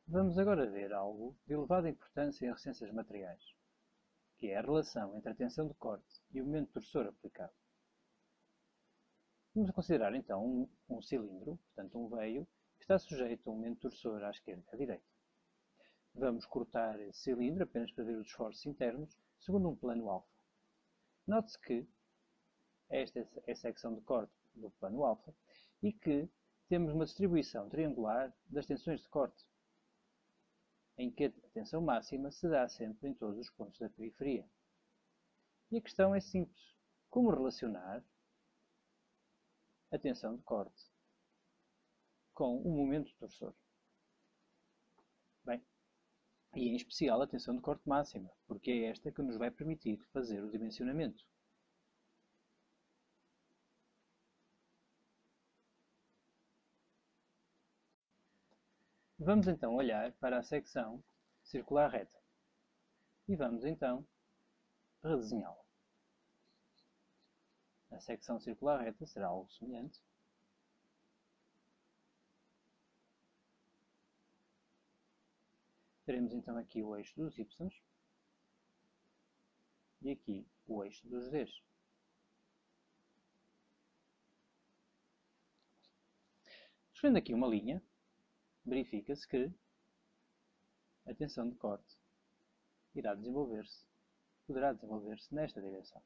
Vamos agora ver algo de elevada importância em ciências materiais, que é a relação entre a tensão de corte e o momento torsor aplicado. Vamos considerar então um cilindro, portanto um veio, que está sujeito a um momento torsor à esquerda e à direita. Vamos cortar esse cilindro apenas para ver os esforços internos, segundo um plano alfa. Note-se que esta é a secção de corte do plano alfa e que temos uma distribuição triangular das tensões de corte, em que a tensão máxima se dá sempre em todos os pontos da periferia. E a questão é simples. Como relacionar a tensão de corte com o momento torsor? Bem, e em especial a tensão de corte máxima, porque é esta que nos vai permitir fazer o dimensionamento. Vamos então olhar para a secção circular reta e vamos então redesenhá-la. A secção circular reta será algo semelhante. Teremos então aqui o eixo dos y e aqui o eixo dos v's. Escolhendo aqui uma linha, verifica-se que a tensão de corte poderá desenvolver-se nesta direção.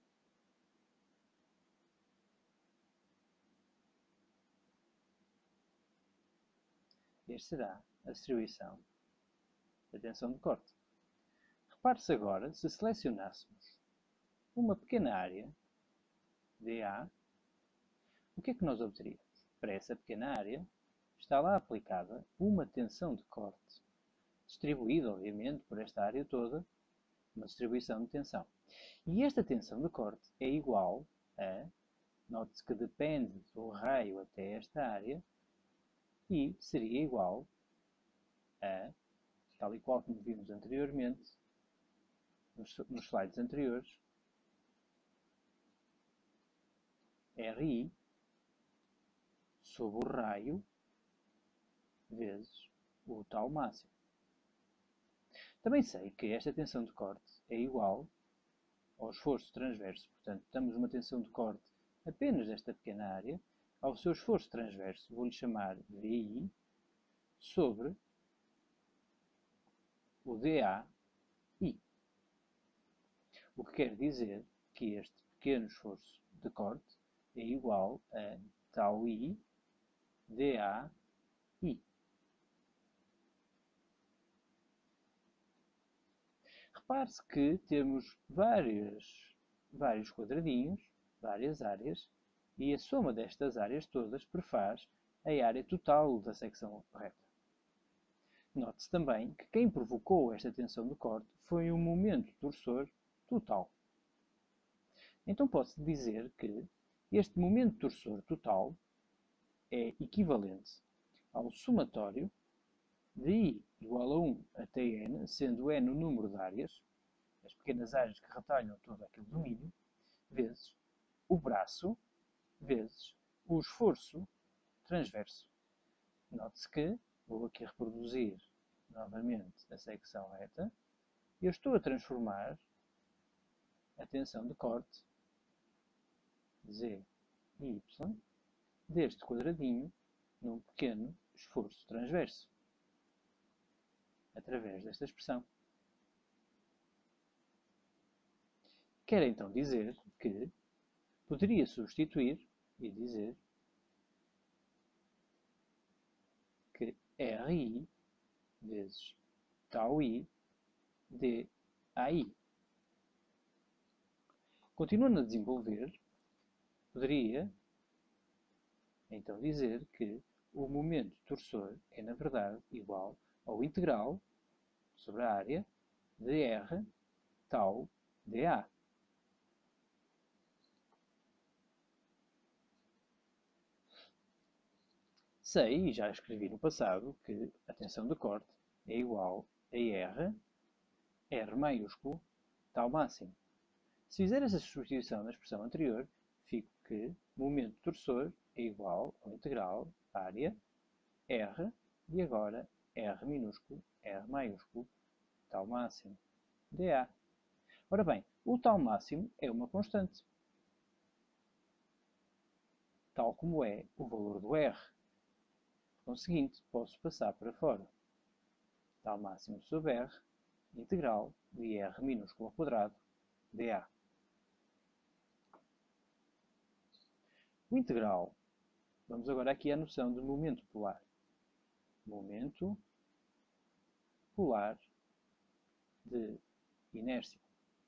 Esta será a distribuição da tensão de corte. Repare-se agora, se selecionássemos uma pequena área, dA, o que é que nós obteríamos? Para essa pequena área, está lá aplicada uma tensão de corte, distribuída, obviamente, por esta área toda, uma distribuição de tensão. E esta tensão de corte é igual a, note-se que depende do raio até esta área, e seria igual a, tal e qual como vimos anteriormente, nos slides anteriores, RI sobre o raio vezes o tal máximo. Também sei que esta tensão de corte é igual ao esforço transverso, portanto, damos uma tensão de corte apenas desta pequena área, ao seu esforço transverso, vou-lhe chamar VI, sobre o DAI. O que quer dizer que este pequeno esforço de corte é igual a tau I DAI. Repare-se que temos vários quadradinhos, várias áreas, e a soma destas áreas todas prefaz a área total da secção reta. Note-se também que quem provocou esta tensão de corte foi um momento torsor total. Então pode-se dizer que este momento torsor total é equivalente ao somatório de I igual a 1 até N, sendo N o número de áreas, as pequenas áreas que retalham todo aquele domínio, vezes o braço, vezes o esforço transverso. Note-se que vou aqui reproduzir novamente a secção reta. Eu estou a transformar a tensão de corte Z e Y deste quadradinho num pequeno esforço transverso, através desta expressão. Quer então dizer que poderia substituir e dizer que RI vezes tau I DAI. Continuando a desenvolver, poderia então dizer que o momento torsor é, na verdade, igual ao integral sobre a área de R tau dA. Sei, e já escrevi no passado, que a tensão de corte é igual a R maiúsculo, tau máximo. Se fizer essa substituição na expressão anterior, fico que momento torsor é igual ao integral área R e agora R minúsculo, R maiúsculo, tal máximo, dA. Ora bem, o tal máximo é uma constante, tal como é o valor do R. Por conseguinte, posso passar para fora. Tal máximo sobre R, integral de R minúsculo ao quadrado, dA. O integral, vamos agora aqui à noção de momento polar. Momento polar de inércia.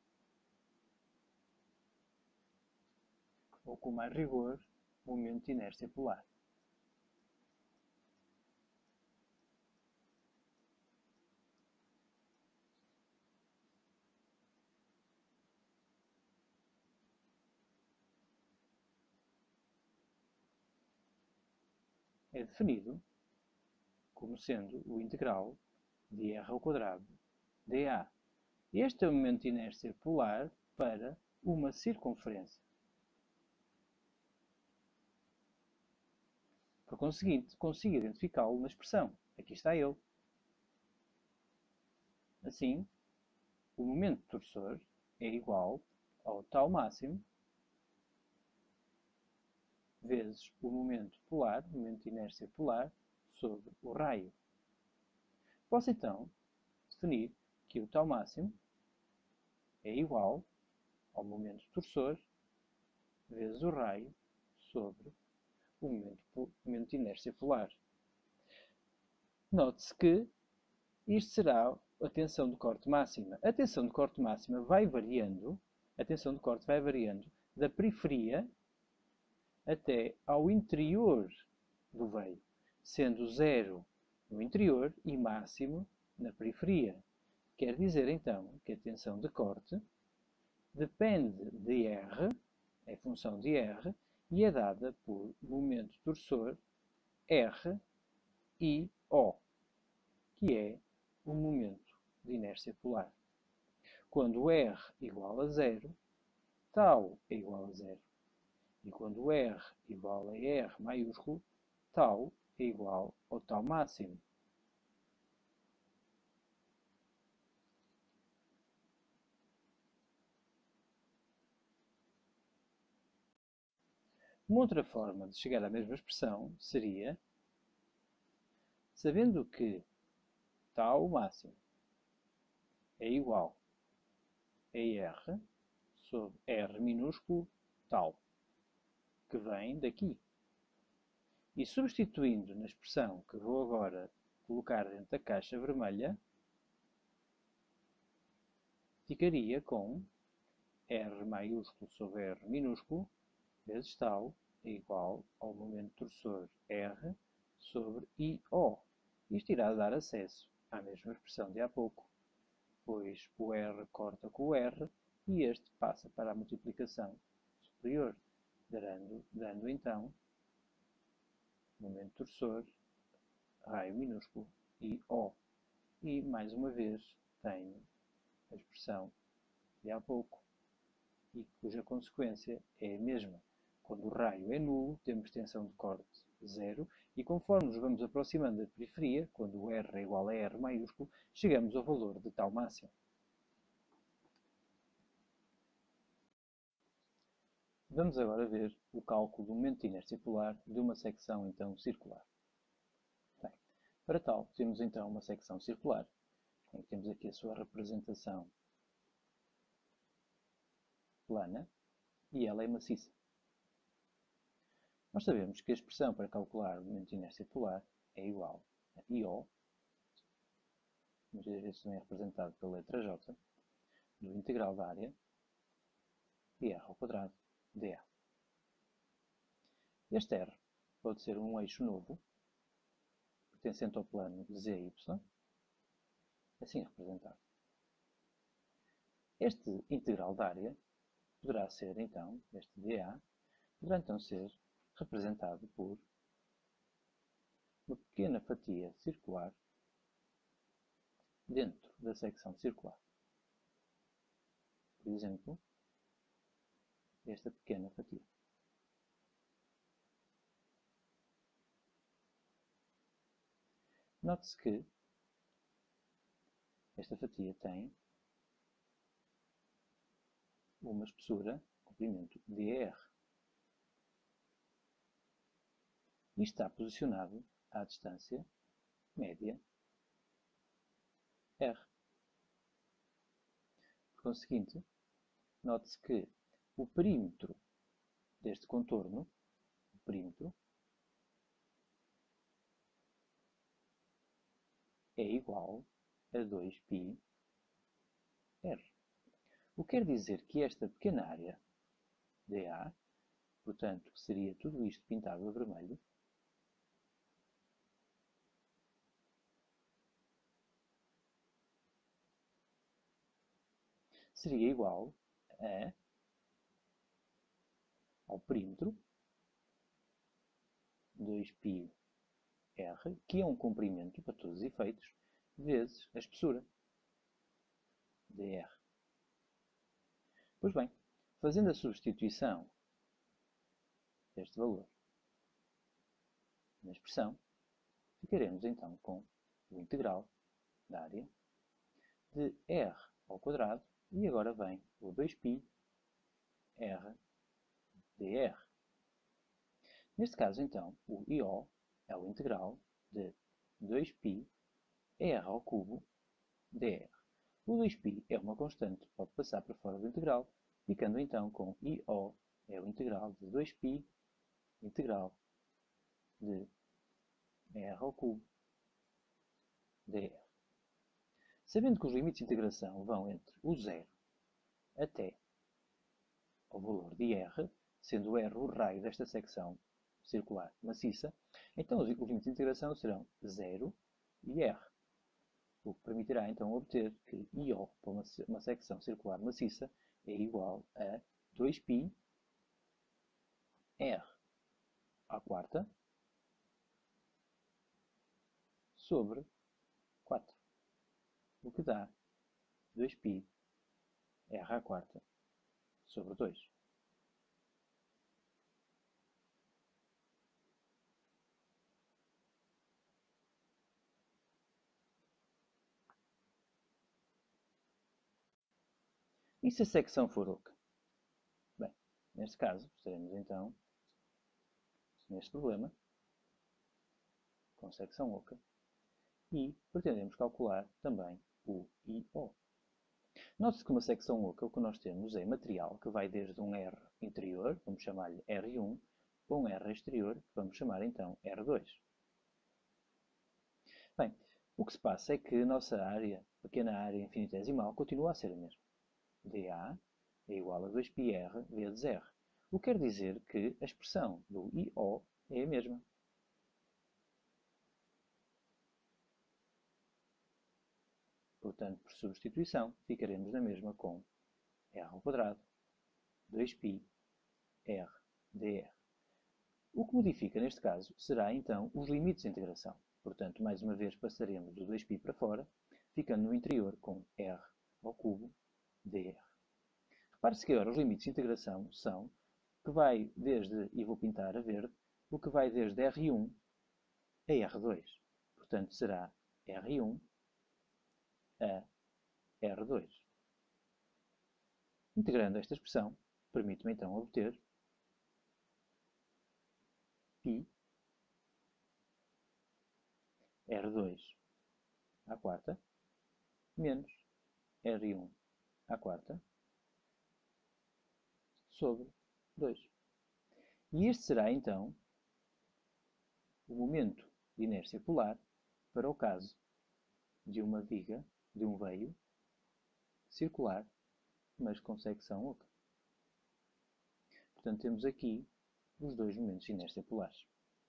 Ou com mais rigor, momento de inércia polar. É definido como sendo o integral de R ao quadrado dA. Este é o momento de inércia polar para uma circunferência. Por conseguinte, consigo identificá-lo na expressão. Aqui está ele. Assim, o momento torçor é igual ao tal máximo vezes o momento polar, o momento de inércia polar, sobre o raio. Posso então definir que o tal máximo é igual ao momento torçor vezes o raio sobre o momento de inércia polar. Note-se que isto será a tensão de corte máxima. A tensão de corte máxima vai variando, a tensão de corte vai variando da periferia até ao interior do veio, sendo zero no interior e máximo na periferia. Quer dizer, então, que a tensão de corte depende de R, é função de R, e é dada por momento torçor R e O, que é o momento de inércia polar. Quando R igual a zero, tau é igual a zero. E quando R igual a R maiúsculo, tau é igual ao tau máximo. Uma outra forma de chegar à mesma expressão seria, sabendo que tau máximo é igual a R sobre R minúsculo tau, que vem daqui. E substituindo na expressão que vou agora colocar dentro da caixa vermelha, ficaria com R maiúsculo sobre R minúsculo vezes tau é igual ao momento torçor R sobre IO. Isto irá dar acesso à mesma expressão de há pouco, pois o R corta com o R e este passa para a multiplicação superior, dando então momento torçor, raio minúsculo e O. E, mais uma vez, tenho a expressão de há pouco, e cuja consequência é a mesma. Quando o raio é nulo, temos tensão de corte zero, e conforme nos vamos aproximando da periferia, quando o R é igual a R maiúsculo, chegamos ao valor de tal máximo. Vamos agora ver o cálculo do momento de inércia polar de uma secção então circular. Bem, para tal, temos então uma secção circular, em que temos aqui a sua representação plana, e ela é maciça. Nós sabemos que a expressão para calcular o momento de inércia polar é igual a IO, muitas vezes também é representado pela letra J, do integral da área de R ao quadrado dA. Este R pode ser um eixo novo, pertencente ao plano ZY, assim representado. Este integral da área poderá ser, então, este dA, poderá então ser representado por uma pequena fatia circular dentro da secção circular. Por exemplo, esta pequena fatia. Note-se que esta fatia tem uma espessura, comprimento dr. E está posicionado à distância média r. Por conseguinte, note-se que o perímetro deste contorno, o perímetro, é igual a 2πr. O que quer dizer que esta pequena área dA, portanto, que seria tudo isto pintado a vermelho, seria igual ao perímetro 2πr, que é um comprimento, para todos os efeitos, vezes a espessura, dr. Pois bem, fazendo a substituição deste valor na expressão, ficaremos então com o integral da área de r ao quadrado, e agora vem o 2πr dr. Neste caso, então, o IO é o integral de 2πr ao cubo dr. O 2π é uma constante, pode passar para fora do integral, ficando então com IO é o integral de 2π integral de r ao cubo dr. Sabendo que os limites de integração vão entre o zero até ao valor de r, sendo r o raio desta secção circular maciça, então os limites de integração serão 0 e r, o que permitirá então obter que IO para uma secção circular maciça é igual a 2πr à quarta sobre 4, o que dá 2πr à quarta sobre 2. E se a secção for oca? Bem, neste caso, estaremos então, neste problema, com secção oca, e pretendemos calcular também o IO. Note-se que uma secção oca, o que nós temos é material que vai desde um R interior, vamos chamar-lhe R1, para um R exterior, que vamos chamar então R2. Bem, o que se passa é que a nossa área, pequena área infinitesimal, continua a ser a mesma. dA é igual a 2πr vezes R. O que quer dizer que a expressão do IO é a mesma. Portanto, por substituição, ficaremos na mesma com R ao quadrado, 2π, R, dr. O que modifica neste caso será então os limites de integração. Portanto, mais uma vez passaremos do 2π para fora, ficando no interior com R ao cubo dr. Repare-se que agora os limites de integração são que vai desde, e vou pintar a verde, o que vai desde R1 a R2. Portanto, será R1 a R2. Integrando esta expressão, permite-me então obter π R2 à quarta menos R1 à quarta sobre 2. E este será então o momento de inércia polar para o caso de uma viga, de um veio circular, mas com secção oca. Portanto, temos aqui os dois momentos de inércia polares.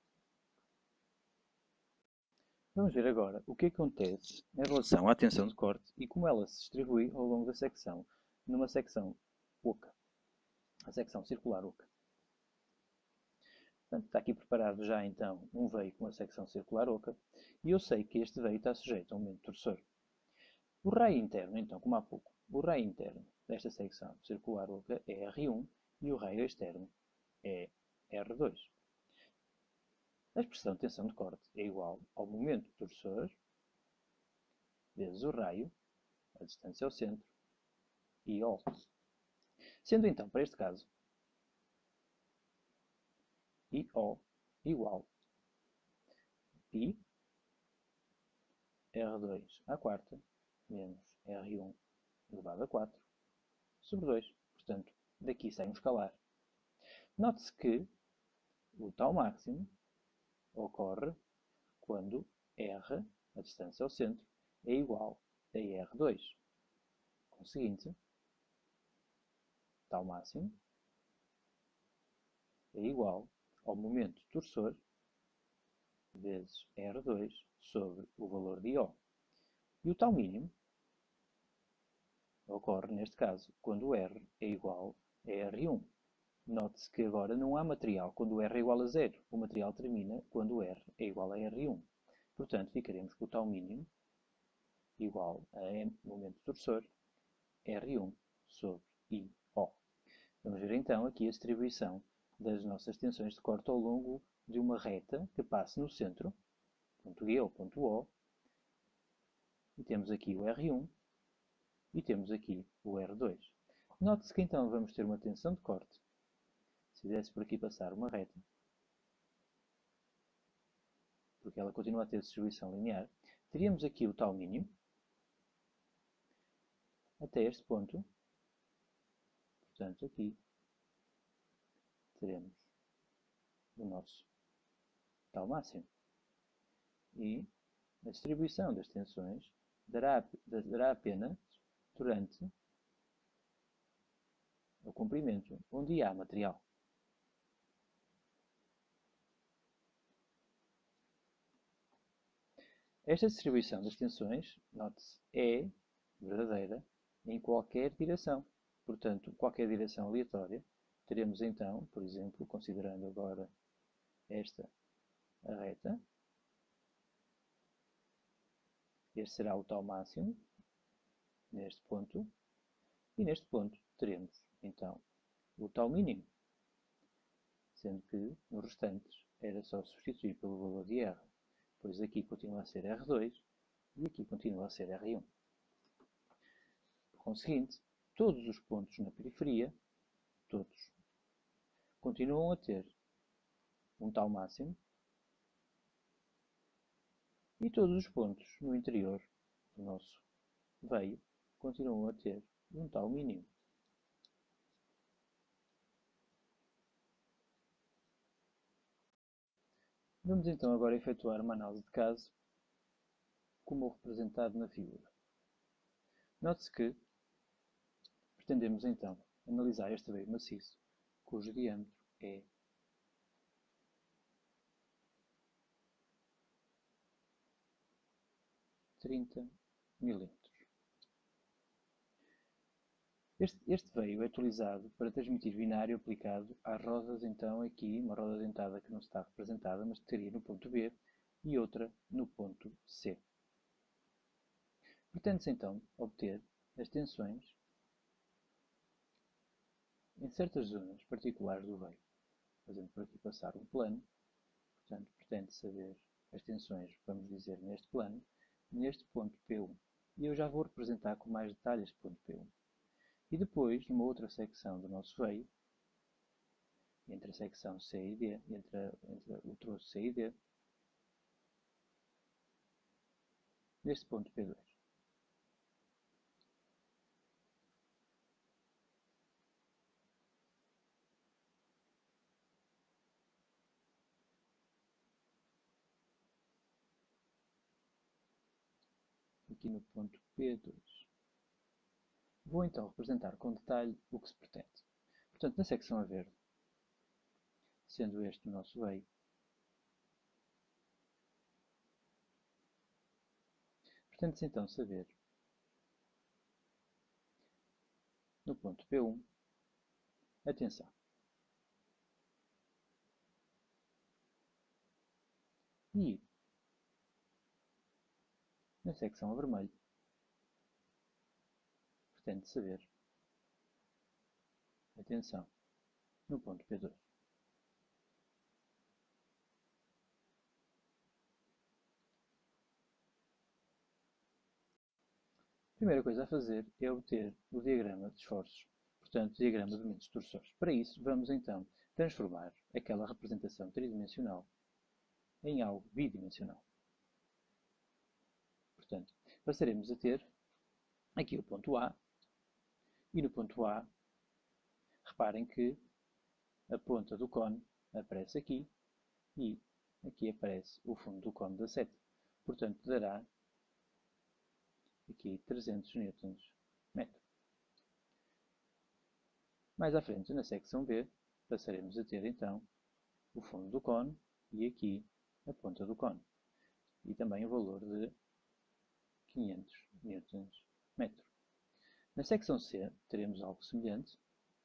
Vamos ver agora o que acontece em relação à tensão de corte e como ela se distribui ao longo da secção, numa secção oca, a secção circular oca. Portanto, está aqui preparado já então um veio com a secção circular oca, e eu sei que este veio está sujeito a um momento torcedor. O raio interno, então, como há pouco, o raio interno desta secção circular oca é R1 e o raio externo é R2. A expressão tensão de corte é igual ao momento torçor vezes o raio, a distância ao centro, e O. Sendo então, para este caso, IO igual π R2 à quarta menos R1 elevado a 4 sobre 2. Portanto, daqui sai um escalar. Note-se que o tal máximo ocorre quando R, a distância ao centro, é igual a R2. Conseguinte, tal máximo é igual ao momento torçor vezes R2 sobre o valor de O. E o tal mínimo ocorre, neste caso, quando R é igual a R1. Note-se que agora não há material quando R é igual a 0. O material termina quando R é igual a R1. Portanto, ficaremos com o tal mínimo igual a M, momento torçor, R1 sobre IO. Vamos ver então aqui a distribuição das nossas tensões de corte ao longo de uma reta que passa no centro, ponto G ou ponto O, e temos aqui o R1 e temos aqui o R2. Note-se que então vamos ter uma tensão de corte. Se fizesse por aqui passar uma reta, porque ela continua a ter distribuição linear, teríamos aqui o tal mínimo, até este ponto. Portanto, aqui teremos o nosso tal máximo. E a distribuição das tensões dará apenas durante o comprimento onde há material. Esta distribuição das tensões, note-se, é verdadeira em qualquer direção. Portanto, qualquer direção aleatória, teremos então, por exemplo, considerando agora esta a reta, este será o tal máximo, neste ponto, e neste ponto teremos, então, o tal mínimo, sendo que nos restantes era só substituir pelo valor de R, pois aqui continua a ser R2 e aqui continua a ser R1. Por conseguinte, todos os pontos na periferia, todos, continuam a ter um tal máximo e todos os pontos no interior do nosso veio continuam a ter um tal mínimo. Vamos então agora efetuar uma análise de caso, como representado na figura. Note-se que pretendemos então analisar este veio maciço, cujo diâmetro é 30 milímetros. Este veio é utilizado para transmitir binário aplicado às rodas, então aqui, uma roda dentada que não está representada, mas que estaria no ponto B, e outra no ponto C. Pretende-se então obter as tensões em certas zonas particulares do veio. Fazendo por aqui passar um plano, portanto, pretende saber as tensões, vamos dizer, neste plano, neste ponto P1. E eu já vou representar com mais detalhe este ponto P1. E depois, numa outra secção do nosso veio, entre a secção C e D, entre o troço C e D, neste ponto P2. Aqui no ponto P2. Vou então representar com detalhe o que se pretende. Portanto, na secção a verde, sendo este o nosso veio, pretende-se então saber, no ponto P1, a tensão. E, na secção a vermelho, pretende saber a tensão no ponto P2. primeira coisa a fazer é obter o diagrama de esforços, portanto, o diagrama de momentos torsores. Para isso, vamos então transformar aquela representação tridimensional em algo bidimensional. Portanto, passaremos a ter aqui o ponto A, e no ponto A, reparem que a ponta do cone aparece aqui e aqui aparece o fundo do cone da seta. Portanto, dará aqui 300 Nm. Mais à frente, na secção B, passaremos a ter então o fundo do cone e aqui a ponta do cone. E também o valor de 500 Nm. Na secção C, teremos algo semelhante,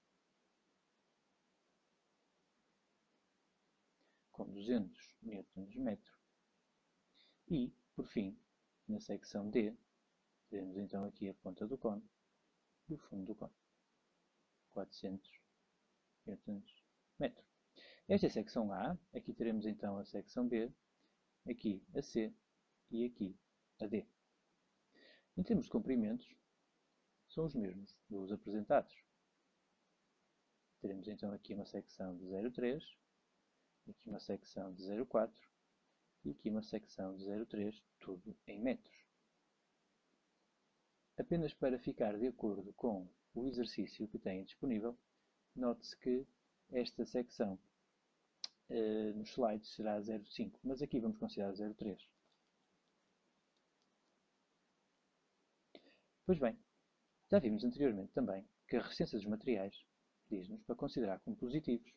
com 200 Nm. E, por fim, na secção D, teremos então aqui a ponta do cone e o fundo do cone. 400 Nm. Esta é a secção A, aqui teremos então a secção B, aqui a C e aqui a D. Em termos de comprimentos, são os mesmos dos apresentados. Teremos então aqui uma secção de 0,3, aqui uma secção de 0,4 e aqui uma secção de 0,3, tudo em metros. Apenas para ficar de acordo com o exercício que têm disponível, note-se que esta secção nos slides será 0,5, mas aqui vamos considerar 0,3. Pois bem, já vimos anteriormente também que a resistência dos materiais diz-nos para considerar como positivos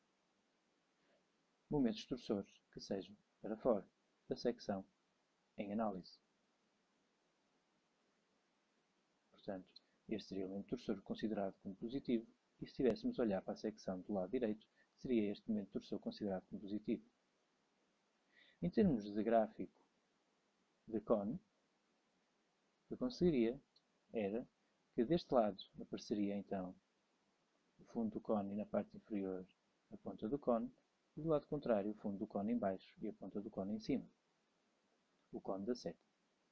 momentos torsores que sejam para fora da secção em análise. Portanto, este seria o momento torsor considerado como positivo, e se estivéssemos a olhar para a secção do lado direito, seria este momento torsor considerado como positivo. Em termos de gráfico de cone, o que eu conseguiria era que deste lado apareceria então o fundo do cone e na parte inferior a ponta do cone, e do lado contrário o fundo do cone em baixo e a ponta do cone em cima, o cone da seta.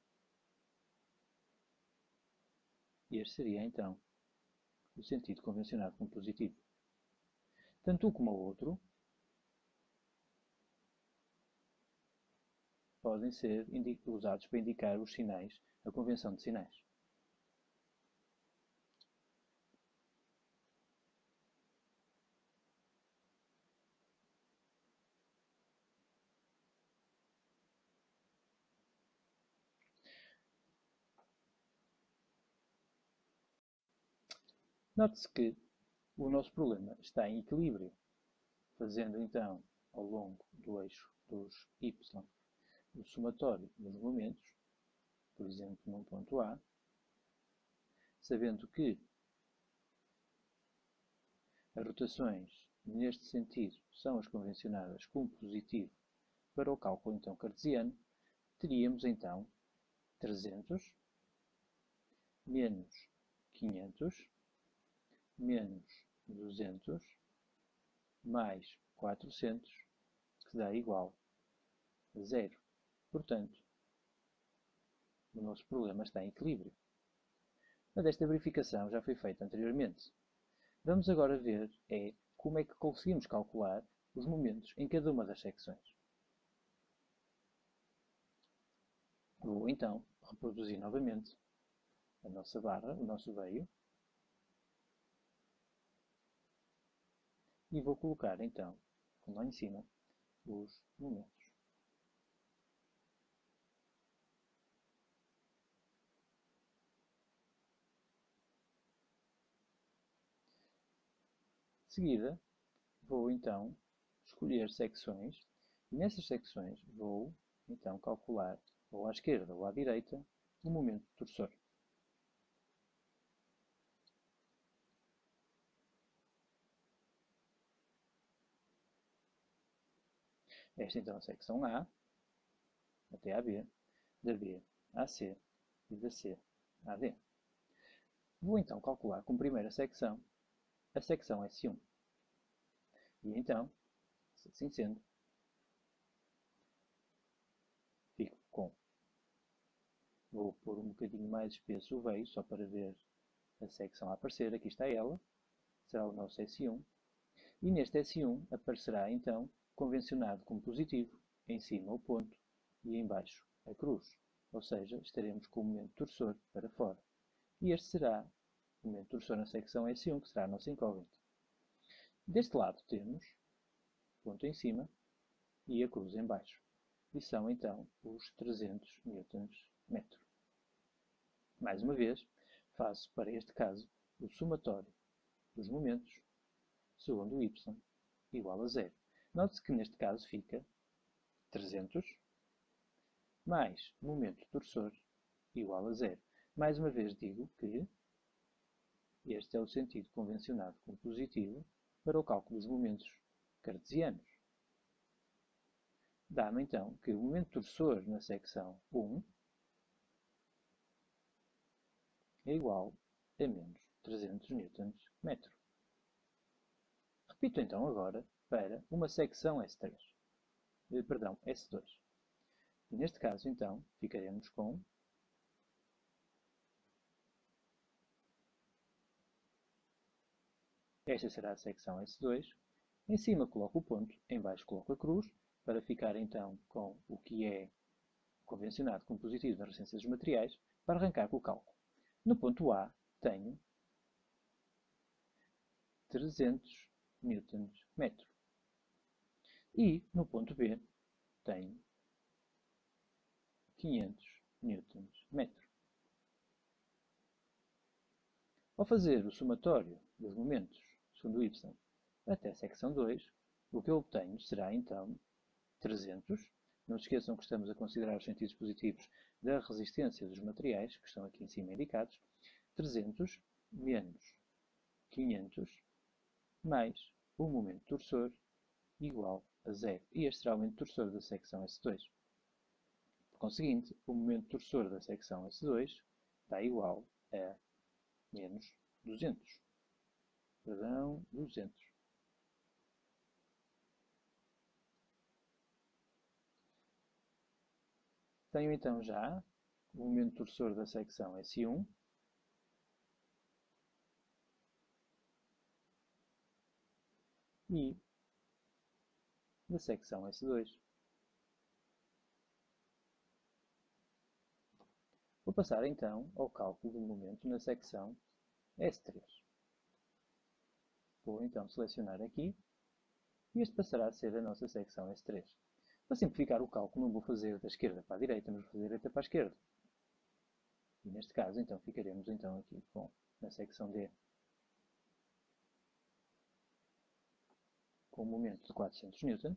E este seria então o sentido convencionado como positivo. Tanto um como o outro podem ser usados para indicar os sinais, a convenção de sinais. Note-se que o nosso problema está em equilíbrio, fazendo então, ao longo do eixo dos y, o somatório dos momentos, por exemplo, num ponto A, sabendo que as rotações neste sentido são as convencionadas como positivo para o cálculo então cartesiano, teríamos então 300 menos 500 menos 200 mais 400, que dá igual a 0. Portanto, o nosso problema está em equilíbrio. Mas esta verificação já foi feita anteriormente. Vamos agora ver como é que conseguimos calcular os momentos em cada uma das secções. Vou então reproduzir novamente a nossa barra, o nosso veio, e vou colocar então, lá em cima, os momentos. De seguida, vou então escolher secções, e nessas secções vou então calcular, ou à esquerda ou à direita, o momento torsor. Esta então é a secção A, até a B, da B à C e da C à D. Vou então calcular como primeira secção a secção S1. E então, assim sendo, fico com Vou pôr um bocadinho mais espesso o veio, só para ver a secção a aparecer. Aqui está ela. Será o nosso S1. E neste S1 aparecerá então convencionado como positivo, em cima o ponto e em baixo a cruz. Ou seja, estaremos com o momento torsor para fora. E este será o momento torsor na secção S1, que será a nossa incógnita. Deste lado temos o ponto em cima e a cruz em baixo. E são então os 300 Nm. Mais uma vez, faço para este caso o somatório dos momentos segundo y igual a zero. Note-se que neste caso fica 300 mais momento torsor igual a zero. Mais uma vez digo que este é o sentido convencionado como positivo para o cálculo dos momentos cartesianos. Dá-me então que o momento torsor na secção 1 é igual a menos 300 Nm. Repito então agora para uma secção S3. Perdão, S2. E neste caso, então, ficaremos com esta será a secção S2. Em cima coloco o ponto, em baixo coloco a cruz, para ficar então com o que é convencionado como positivo nas resistências dos materiais, para arrancar com o cálculo. No ponto A tenho 300 Nm. E no ponto B tenho 500 Nm. Ao fazer o somatório dos momentos segundo y até a secção 2, o que eu obtenho será então 300. Não se esqueçam que estamos a considerar os sentidos positivos da resistência dos materiais, que estão aqui em cima indicados. 300 menos 500 mais o momento torsor igual a zero. E este será o momento torsor da secção S2. Por conseguinte, o momento torsor da secção S2 dá igual a menos 200. Perdão, 200. Tenho então já o momento torsor da secção S1 e da secção S2. Vou passar então ao cálculo do momento na secção S3. Vou então selecionar aqui e este passará a ser a nossa secção S3. Para simplificar o cálculo, não vou fazer da esquerda para a direita, mas vou fazer da direita para a esquerda. E neste caso, então, ficaremos então aqui com, na secção D, com um momento de 400 Nm.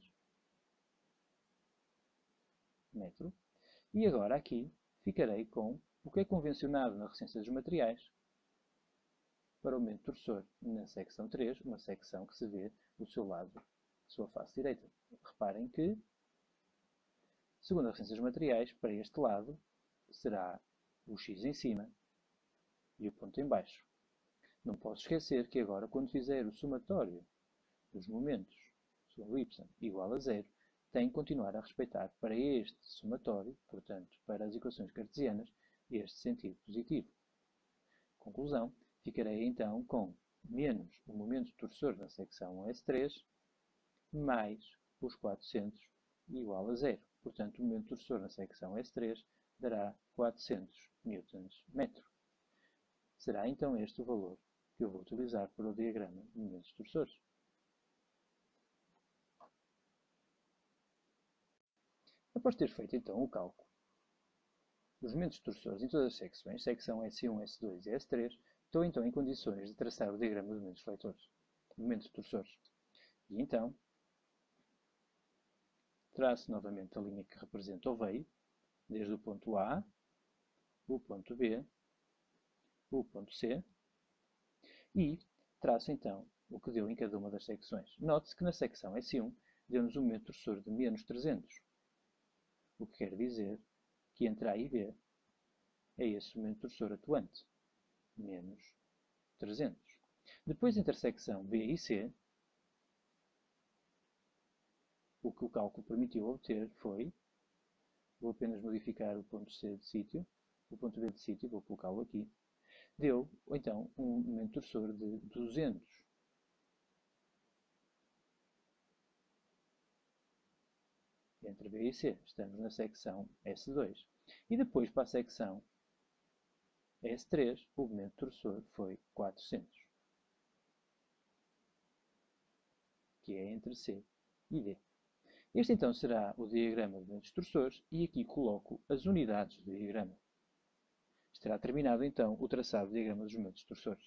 E agora aqui ficarei com o que é convencionado na resistência dos materiais para o momento torsor na secção 3, uma secção que se vê do seu lado, sua face direita. Reparem que, segundo a resistência dos materiais, para este lado será o x em cima e o ponto em baixo. Não posso esquecer que agora, quando fizer o somatório dos momentos segundo y igual a zero, tem que continuar a respeitar para este somatório, portanto, para as equações cartesianas, este sentido positivo. Conclusão, ficarei então com menos o momento torsor na secção S3 mais os 400 igual a zero. Portanto, o momento torsor na secção S3 dará 400 Nm. Será então este o valor que eu vou utilizar para o diagrama de momentos torsores. Após ter feito então o cálculo dos momentos torsores em todas as secções, secção S1, S2 e S3, estou então em condições de traçar o diagrama de momentos fletores, momentos torsores. E então, traço novamente a linha que representa o veio, desde o ponto A, o ponto B, o ponto C, e traço então o que deu em cada uma das secções. Note-se que na secção S1 deu-nos um momento torsor de menos 300, o que quer dizer que entre A e B é esse o momento torsor atuante, menos 300. Depois, entre a secção B e C, o que o cálculo permitiu obter foi, vou apenas modificar o ponto C de sítio, o ponto B de sítio, vou colocá-lo aqui, deu, então, um momento torçor de 200. Entre B e C. Estamos na secção S2. E depois, para a secção S3, o momento torçor foi 400, que é entre C e D. Este então será o diagrama de momentos torçores e aqui coloco as unidades do diagrama. Estará terminado então o traçado do diagrama dos momentos torçores.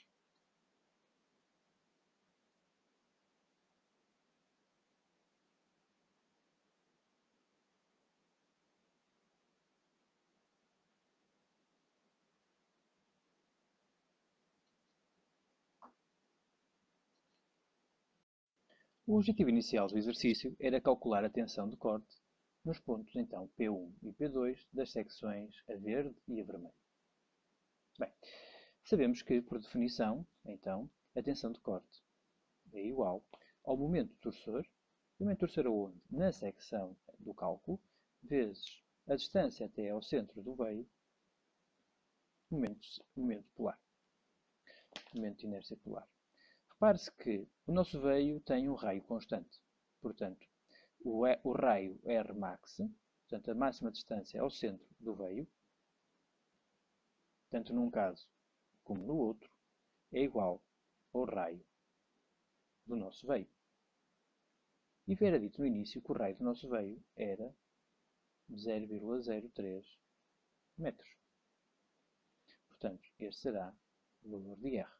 O objetivo inicial do exercício era calcular a tensão de corte nos pontos então P1 e P2 das secções a verde e a vermelho. Bem, sabemos que, por definição, então, a tensão de corte é igual ao momento torçor, o momento torçor aonde? Na secção do cálculo, vezes a distância até ao centro do veio, momento polar, momento de inércia polar. Repare-se que o nosso veio tem um raio constante. Portanto, o raio Rmax, portanto, a máxima distância ao centro do veio, tanto num caso como no outro, é igual ao raio do nosso veio. E era dito no início que o raio do nosso veio era 0,03 metros. Portanto, este será o valor de R.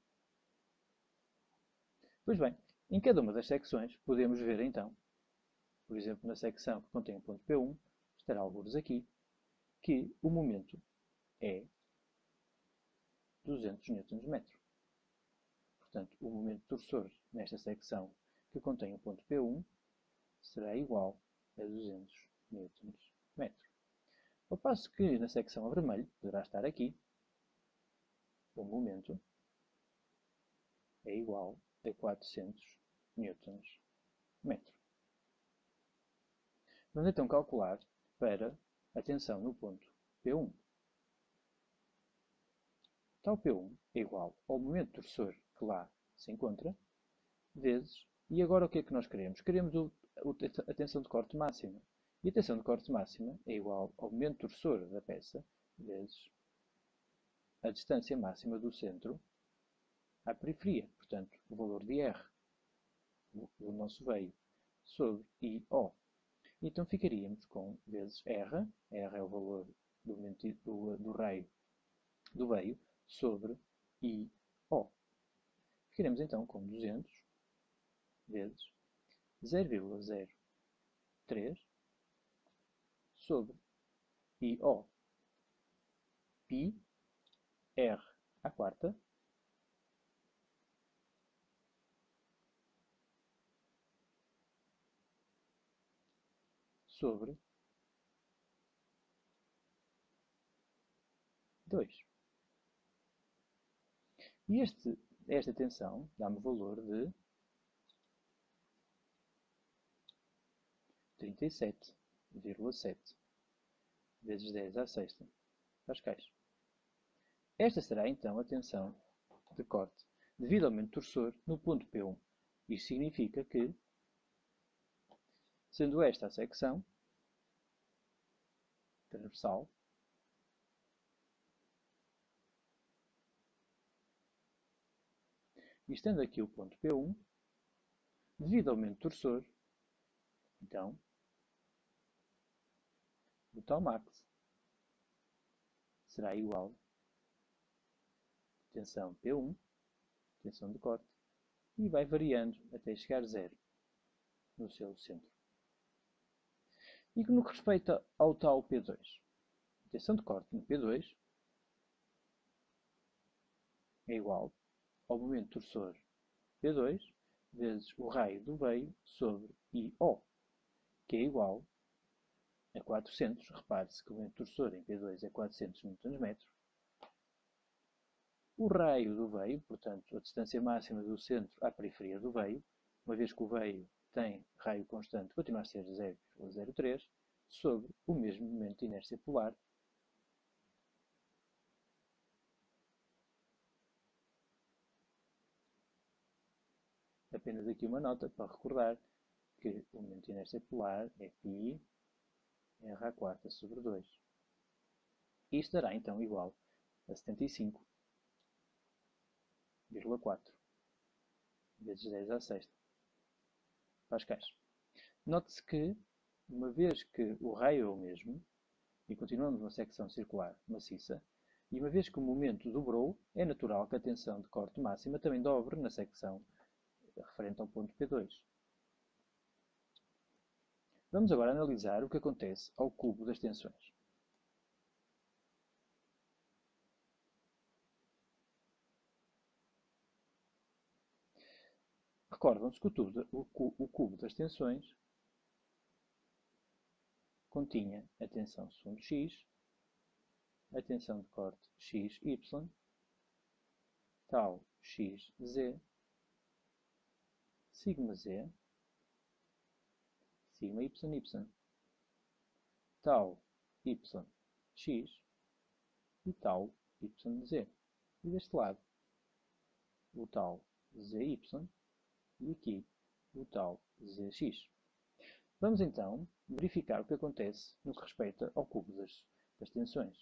Pois bem, em cada uma das secções podemos ver então, por exemplo, na secção que contém o ponto P1, estará alguns aqui, que o momento é 200 Nm. Portanto, o momento torçor nesta secção que contém o ponto P1 será igual a 200 Nm. Ao passo que na secção a vermelho poderá estar aqui, o momento é igual a 400 Nm. Vamos então calcular para a tensão no ponto P1. Tal P1 é igual ao momento torçor que lá se encontra, vezes, e agora o que é que nós queremos? Queremos a tensão de corte máxima. E a tensão de corte máxima é igual ao momento torçor da peça, vezes a distância máxima do centro à periferia. Portanto, o valor de R, do nosso veio, sobre IO. Então ficaríamos com vezes R, R é o valor do raio do veio, sobre IO. Ficaremos então com 200 vezes 0,03 sobre IO. Pi R à quarta sobre 2. E esta tensão dá-me o valor de 37,7 vezes 10 à sexta pascais. Esta será então a tensão de corte devido ao momento torçor no ponto P1. Isto significa que, sendo esta a secção transversal, e estando aqui o ponto P1, devido ao momento torçor, então, o tal max será igual a tensão P1, tensão de corte, e vai variando até chegar a zero no seu centro. E no que respeita ao tal P2, a tensão de corte no P2 é igual ao momento torçor P2 vezes o raio do veio sobre IO, que é igual a 400. Repare-se que o momento torçor em P2 é 400 Nm. O raio do veio, portanto, a distância máxima do centro à periferia do veio, uma vez que o veio tem raio constante, continua a ser 0,03, sobre o mesmo momento de inércia polar, apenas aqui uma nota para recordar que o momento de inércia polar é π r à quarta sobre 2. Isto dará então igual a 75,4 vezes 10 à sexta pascais. Note-se que, uma vez que o raio é o mesmo, e continuamos uma secção circular maciça, e uma vez que o momento dobrou, é natural que a tensão de corte máxima também dobre na secção referente ao ponto P2. Vamos agora analisar o que acontece ao cubo das tensões. Recordam-se que o cubo das tensões continha a tensão segundo X, a tensão de corte XY, tau XZ, sigma Z, sigma YY, tau YX e tau YZ. E deste lado, o tau ZY e aqui o tau ZX. Vamos então verificar o que acontece no que respeita ao cubo das tensões.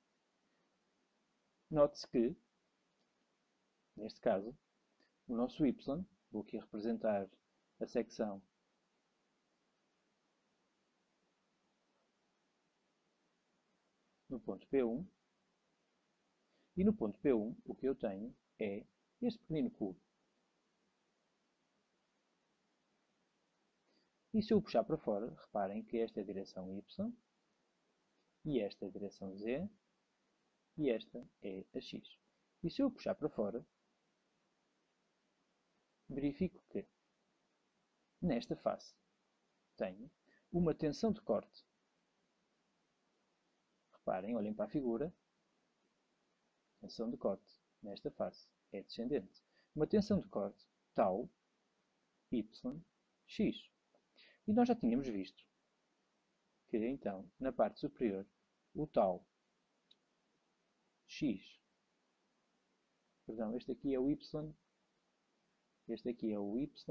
Note-se que, neste caso, o nosso y, vou aqui representar a secção no ponto P1, e no ponto P1 o que eu tenho é este pequenino cubo. E se eu puxar para fora, reparem que esta é a direção y, e esta é a direção z, e esta é a x. E se eu puxar para fora, verifico que nesta face tenho uma tensão de corte. Reparem, olhem para a figura, tensão de corte nesta face é descendente. Uma tensão de corte tau y x. E nós já tínhamos visto que, então, na parte superior, o tau x, perdão, este aqui é o y, este aqui é o yz.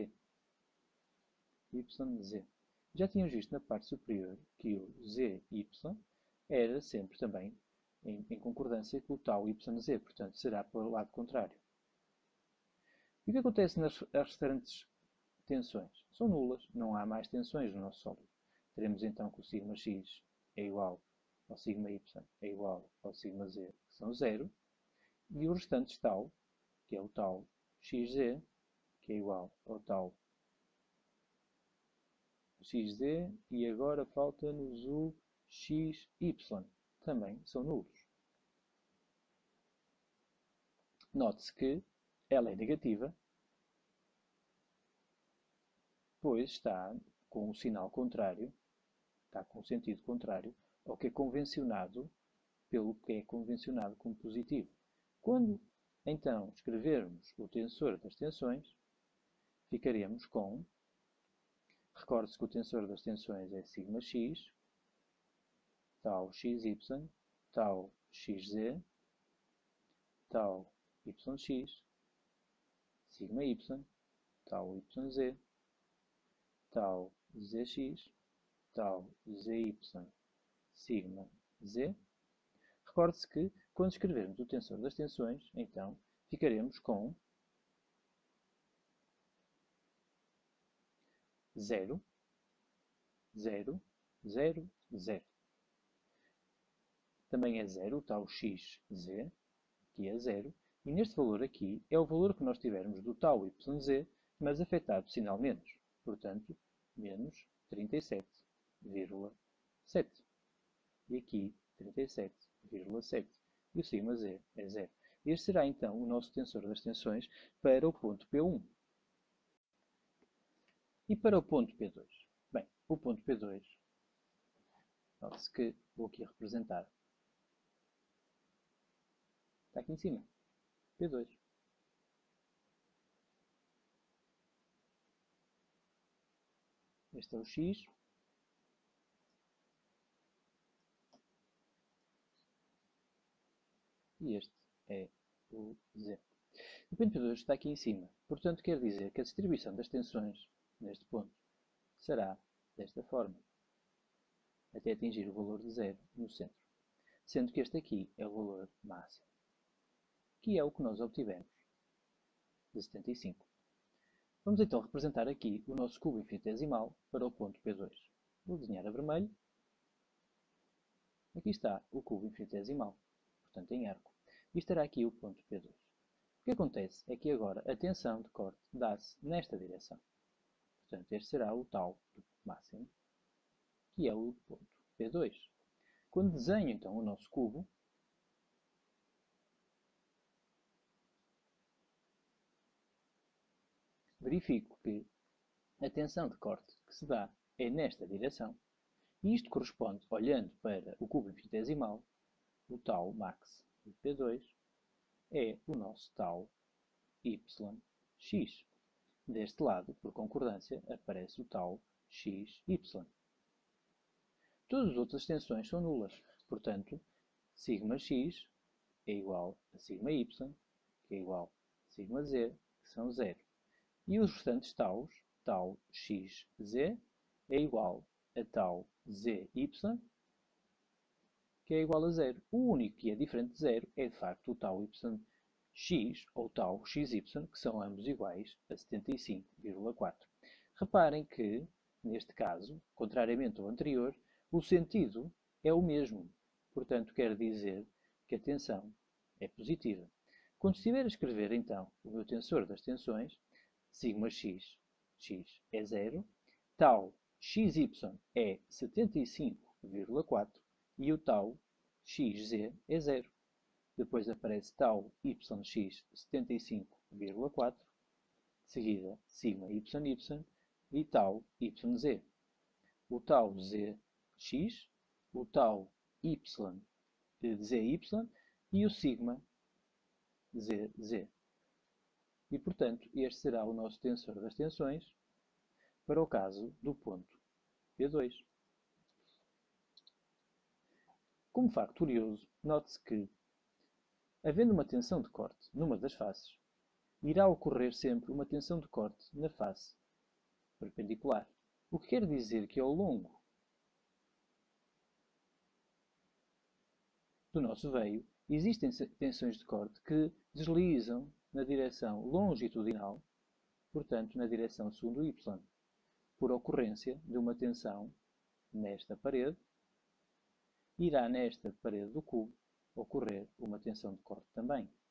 YZ. Já tínhamos visto na parte superior que o ZY era sempre também em concordância com o tau YZ, portanto será para o lado contrário. E o que acontece nas restantes tensões? São nulas, não há mais tensões no nosso sólido. Teremos então que o sigma x é igual ao sigma y é igual ao sigma z, que são zero, e os restantes tau, que é o tau xz, que é igual ao tau xz, e agora falta-nos o xy, também são nulos. Note-se que ela é negativa, pois está com o sinal contrário, está com o sentido contrário ao que é convencionado, pelo que é convencionado como positivo. Quando, então, escrevermos o tensor das tensões, ficaremos com, recorde-se que o tensor das tensões é sigma x, tau xy, tau xz, tau yx, sigma y, tau yz, tau zx, tau zy, sigma z. Recorde-se que, quando escrevermos o tensor das tensões, então, ficaremos com 0, 0, 0, 0. Também é 0 o tau xz, que é 0, e neste valor aqui é o valor que nós tivermos do tau yz, mas afetado sinal menos, portanto, menos 37,7. E aqui 37,7. E o sigma z é 0. Este será então o nosso tensor das tensões para o ponto P1. E para o ponto P2? Bem, o ponto P2, note-se que vou aqui representar. Está aqui em cima. P2. Este é o X. E este é o Z. O ponto P2 está aqui em cima, portanto quer dizer que a distribuição das tensões neste ponto será desta forma, até atingir o valor de 0 no centro, sendo que este aqui é o valor máximo, que é o que nós obtivemos de 75. Vamos então representar aqui o nosso cubo infinitesimal para o ponto P2. Vou desenhar a vermelho. Aqui está o cubo infinitesimal, portanto em arco. E estará aqui o ponto P2. O que acontece é que agora a tensão de corte dá-se nesta direção. Portanto, este será o tal do máximo, que é o ponto P2. Quando desenho então o nosso cubo, verifico que a tensão de corte que se dá é nesta direção, e isto corresponde, olhando para o cubo infinitesimal, o tal max de P2 é o nosso tal YX. Deste lado, por concordância, aparece o tal XY. Todas as outras tensões são nulas, portanto, σx é igual a σy, que é igual a σz, que são zero. E os restantes taus, tal xz, é igual a tal zy, que é igual a zero. O único que é diferente de zero é, de facto, o tal yx ou tal xy, que são ambos iguais a 75,4. Reparem que, neste caso, contrariamente ao anterior, o sentido é o mesmo. Portanto, quer dizer que a tensão é positiva. Quando estiver a escrever, então, o meu tensor das tensões, σx, x é 0, tal xy é 75,4 e o tal xz é 0. Depois aparece tal yx 75,4, de seguida sigma yy e tal yz. O tal zx, o tal zy e o sigma zz. E, portanto, este será o nosso tensor das tensões para o caso do ponto P2. Como facto curioso, note-se que, havendo uma tensão de corte numa das faces, irá ocorrer sempre uma tensão de corte na face perpendicular. O que quer dizer que ao longo do nosso veio existem tensões de corte que deslizam na direção longitudinal, portanto na direção segundo y, por ocorrência de uma tensão nesta parede, irá nesta parede do cubo ocorrer uma tensão de corte também.